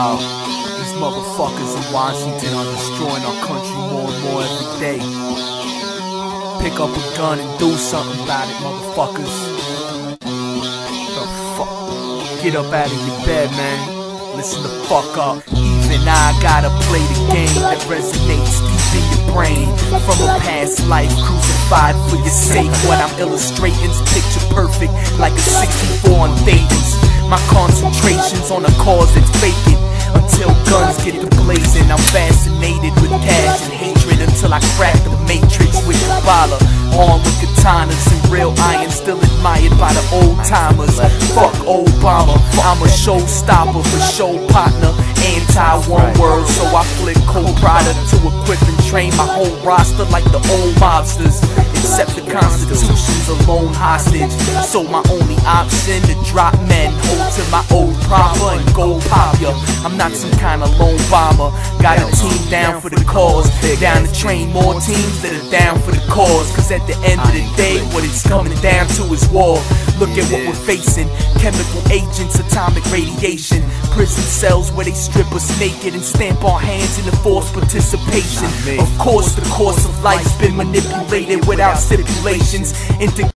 Wow, these motherfuckers in Washington are destroying our country more and more every day. Pick up a gun and do something about it, motherfuckers. The fuck? Get up out of your bed, man. Listen the fuck up. Even I gotta play the game that resonates deep in your brain. From a past life crucified for your sake. What I'm illustrating's picture perfect, like a 64 on Thames. My concentration's on a cause that's vacant. Until guns get to blazing, I'm fascinated with cash and hatred until I crack the matrix with Kabbalah. Armed with katanas and real iron, still admired by the old timers. Fuck Obama, I'm a showstopper for show partner. Anti-one word, so I flick co-product to equip and train my whole roster like the old mobsters. Except the Constitution's a lone hostage, so my only option to drop men, hold to my old proper and go pop ya. I'm not some kind of lone bomber. Got a team down for the cause, down to train more teams that are down for the cause. Cause at the end of the day, what it's coming down to is war. Look at what we're facing: chemical agents, atomic radiation, prison cells where they strip us naked and stamp our hands in the forced participation. Of course, the course of life's been manipulated without stipulations into